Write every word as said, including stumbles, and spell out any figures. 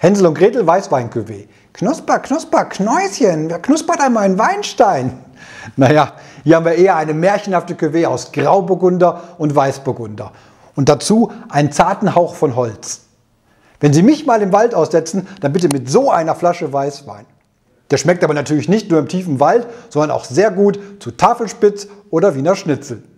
Hänsel und Gretel Weißwein-Cuvée. Knusper, knusper, Knäuschen, wer knuspert einmal einen Weinstein? Naja, hier haben wir eher eine märchenhafte Cuvée aus Grauburgunder und Weißburgunder. Und dazu einen zarten Hauch von Holz. Wenn Sie mich mal im Wald aussetzen, dann bitte mit so einer Flasche Weißwein. Der schmeckt aber natürlich nicht nur im tiefen Wald, sondern auch sehr gut zu Tafelspitz oder Wiener Schnitzel.